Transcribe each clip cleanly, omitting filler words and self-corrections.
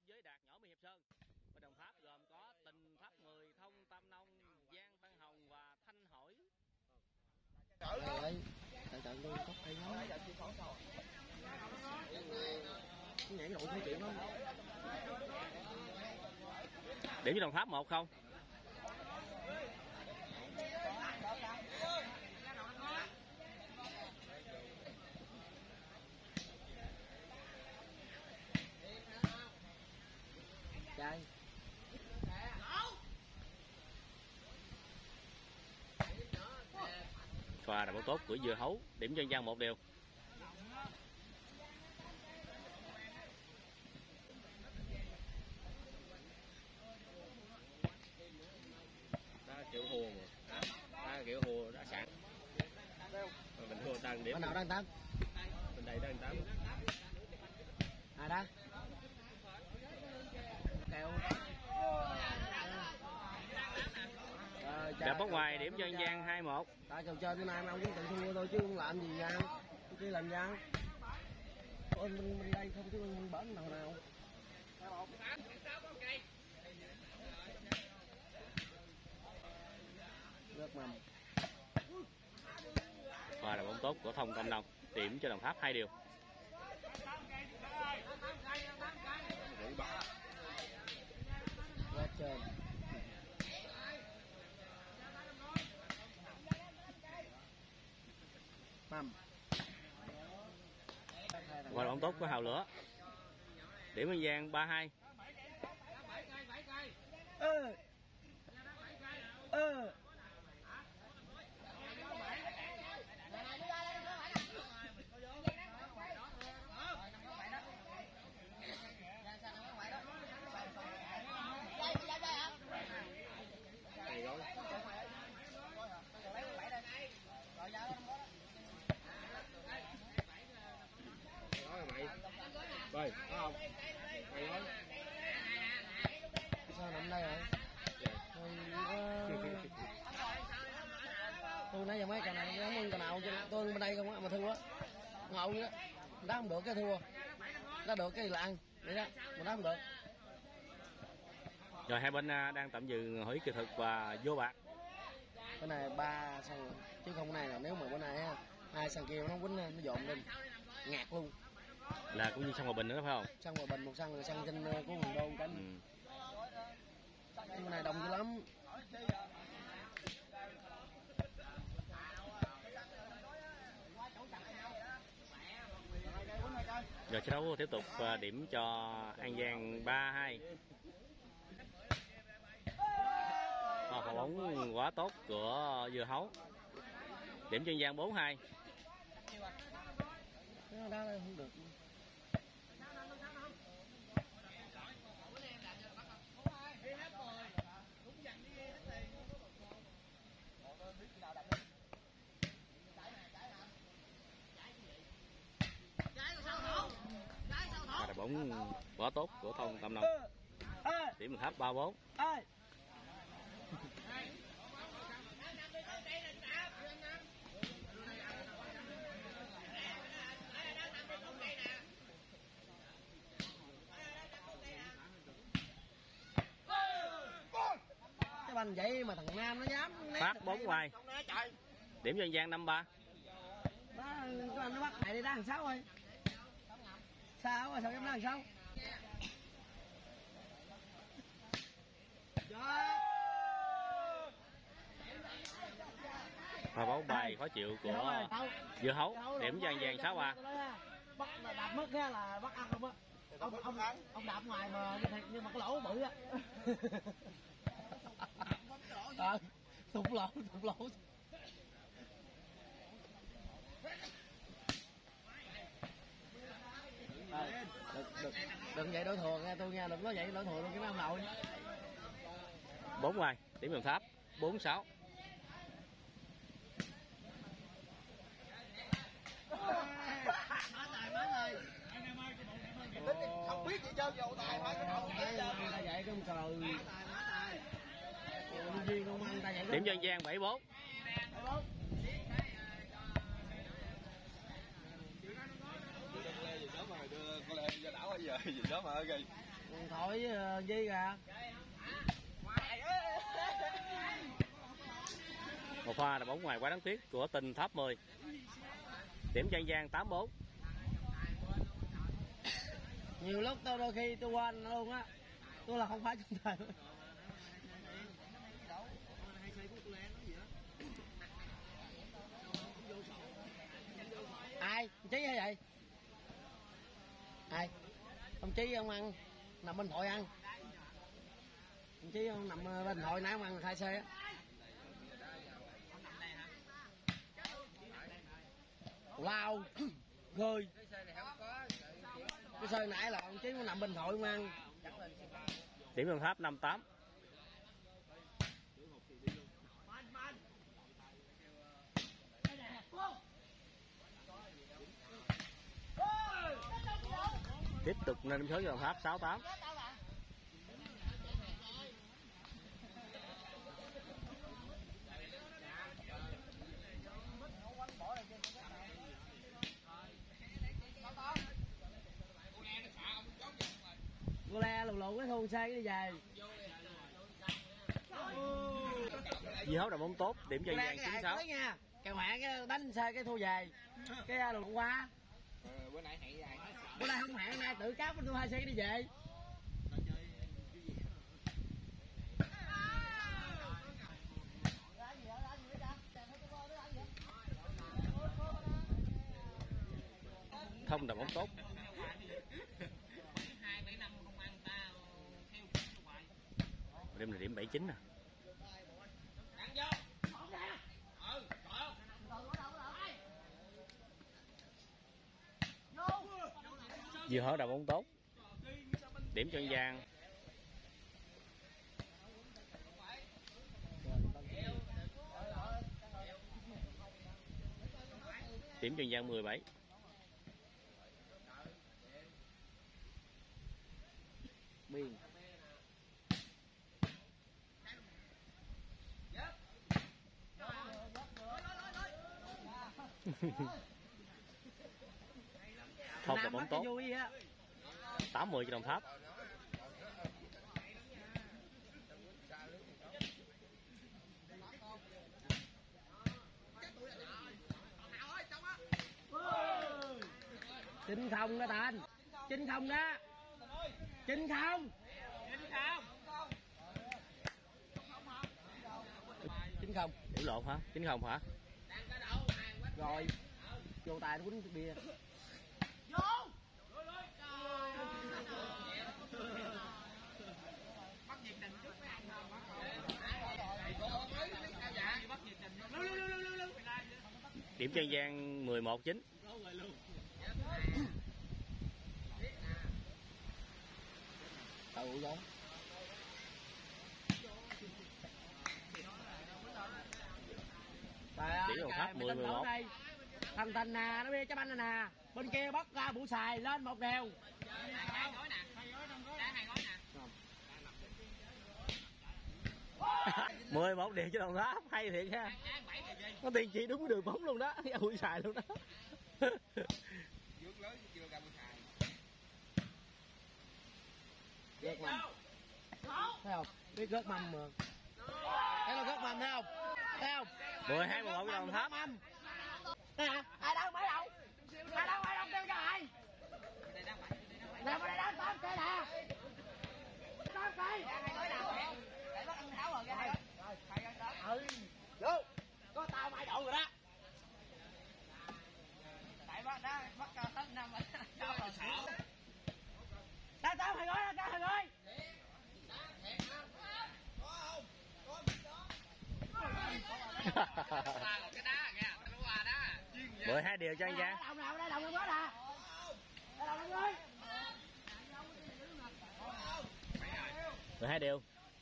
với Đạt nhỏ Mi Hiệp Sơn. Và Đồng Tháp gồm có Tình, Tháp 10, Thông, Tam Nông, Giang, Tân Hồng và Thanh Hỏi. Điểm cho Đồng Tháp 1-0. Chơi. Pha đá bóng tốt của Dưa Hấu, điểm cho An Giang 1-1. Đá kiểu hùa mà. Đá kiểu hùa đã sẵn. Mình thua tăng điểm. Bên nào đang tám? Bên đây đang 8. À đó. Kèo. Đá bóng ngoài, điểm cho An Giang 2-1. Tại trò chơi bữa nay ông cũng tự thua thôi chứ không làm gì nha. Chứ làm sao? Ôi mình đây không chứ mình bển nào nào. Rất mầm. Pha đá bóng tốt của Thông, Tam Nông, điểm cho Đồng Tháp 2-2. Quá trời. Mầm. Pha đá bóng tốt của Hào Lửa, điểm An Giang 3-2. Đó là mày. Rồi, có không? Mày nói. Sao nằm đây rồi? Tôi nãy giờ mấy cái này không cái nào tôi bên đây không á mà thua á. Ngầu nữa. Đá không được cái thua. Đá được cái là ăn. Vậy đó, mà đá không được. Rồi hai bên đang tạm dừng hỏi kỹ thuật và vô bạc. Cái này 3 sân chứ không này là nếu mà bữa nay hai sân kia nó quýnh nó dồn lên ngạt luôn. Là cũng như sân Hòa Bình nữa phải không? Sân Hòa Bình một sân trên của Hồng Đôn cánh. Nhưng này đông dữ lắm. Giờ trận đấu tiếp tục, điểm cho An Giang 3-2. Pha bóng quá tốt của Dưa Hấu, điểm cho An Giang 4-2. Nó đá đây không được. Pha đá bóng quá tốt của Thông, Tam Nông, điểm Đồng Tháp 3-4. Cái banh vậy mà thằng Nam nó dám Phát bóng ngoài, điểm cho An Giang 5-3. Đó, nó bắt lại đi đá thằng 6 thôi. Sao rồi, sao em đá thằng 6? Pha bóng bài khó chịu của Dưa Hấu, điểm cho An Giang 6-3. Bắt đạp mất ra là bắt ăn không á. Ông đạp ngoài mà nhưng mà cái lỗ bự á. Thủng lỗ. Đừng vậy đối thừa nghe tôi nghe, đừng nói vậy đối thừa luôn cái ông nội. 4 ngoài, điểm Đồng Tháp 4-6. Không biết gì trơn dầu tài phải cái đầu cái ta vậy trong cờ. Điểm cho An Giang 7-4. Gì đó mà đưa con Lê ra đảo bây giờ gì đó mà ghê. Điện thoại với Di kìa. Một pha là bóng ngoài quá đáng tiếc của Tình Tháp 10. Điểm cho An Giang 8-4. Nhiều lúc tôi đôi khi tôi quên luôn á, tôi là không phải trọng tài. Ai Chí hay vậy? Ai ông Chí ông ăn nằm bên hội ăn, ông Chí ông nằm bên hội nãy ông ăn 2 xe á. Lao gơi cái xe nãy là ông Chí nó nằm bên hội ông ăn. Điểm Đồng Tháp 5-8. Tiếp tục nâng điểm số cho Đồng Tháp 6-8. Cô le lù lù cái thu xe đi về. Di Hấu Đồng bóng tốt, điểm cho An Giang 9-6. Nha, kèo hẹn cái đánh xe cái thu về. Cái lù qua. Bữa nay hẹn dài. Bữa nay không hẹn, nay tự cáo bên thu 2 xe đi về. Thông Đồng bóng tốt. Đêm là điểm 7-9 nè. Di Hấu Đồng bóng tốt. Điểm cho An Giang. Điểm cho An Giang 17. Biên. Thông Đồng bóng tốt. 8-10 cho Đồng Tháp. Chín không đó Thành, 9-0 đó, 9-0. 9-0. Điểm lộn hả? 9-0 hả? Rồi vô tài nó quýnh bia. Điểm cho An Giang 11-9. Tao đó. Điểm Đồng Tháp 10-11. Thằng Thành nè, nó bia chấp anh nè, bên kia bắt ra bụ xài lên 1 đều. 11 điểm cho Đồng Tháp, hay thiệt ha. Có tiền chỉ đúng đường bóng luôn đó, ui xài luôn đó. Gớt mâm. Thấy không? Biết gớt mâm mà. Thấy là gớt mâm thấy không? Thấy không? 12-11 cho Đồng Tháp. Nè, ai đâu mấy đâu? Ai đâu kêu cho ai? Nè bên đây đó, tao kêu nè. Tao kêu. Để bắt ăn tháo rồi ra. Ừ. Vô. Có tao mai độ rồi đó. Tại bắt hết năm rồi. Tao là sợ. Tao thầy ơi, tao thầy ơi. 12 điều cho An Giang. Đây đồng hết à. Đây đồng ơi. 12 điều.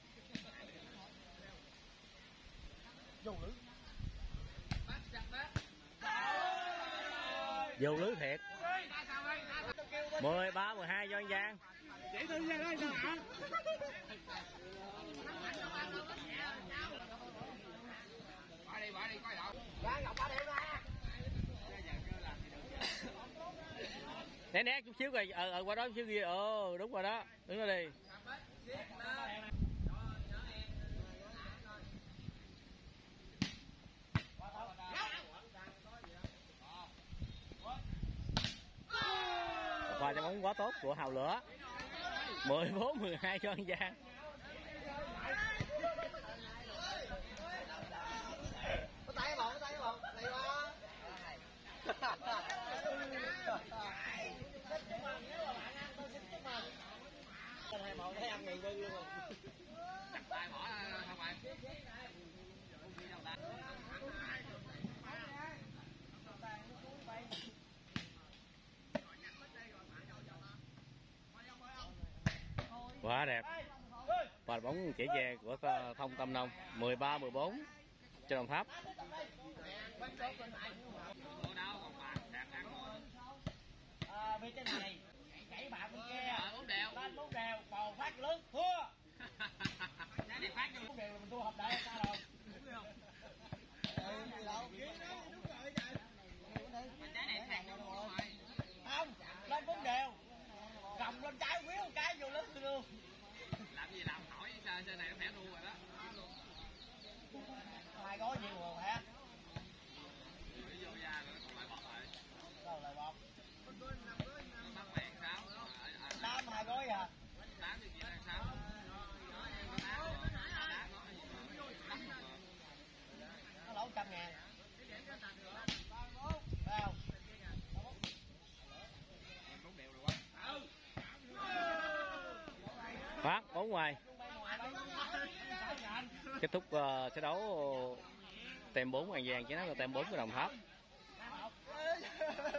Vô lưới thiệt. 13-12 cho An Giang. Chỉ tôi ra đây sao hả? Bỏ đi coi độ. Ra Ngọc 3 điểm ra. né chút xíu coi, qua đó chút xíu kia, đúng rồi đó, đứng đó đi. Pha trái bóng quá tốt của Hào Lửa. 14-12 cho An Giang. Tay bọn này ba. Tên 21 thấy ăn nghiền luôn rồi. Chặt tay bỏ không mày. Quá đẹp. Và bóng chẻ che của Thông Tam Nông. 13-14 cho Đồng Tháp. Biết cái này chảy bạc bên kia lên bóng đèo bầu phát lớn thua. Để phát vô bóng đèo mình thua hợp đại sao rồi. Không lên bóng đèo gầm lên trái quýu một cái vô lớn luôn. Làm gì làm hỏi xe này nó phải đua rồi đó. Hai gói nhiều rồi hả? Vô da rồi còn lại bọt lại. Đâu lại bọt? Bắt mẹ 6. 8 hai gói à? 8 thì chỉ là 6. Nó lỗ 100.000. Phải không? Phát bóng ngoài. Kết thúc trận đấu tem 4 An Giang chiến thắng tem 4 của Đồng Tháp.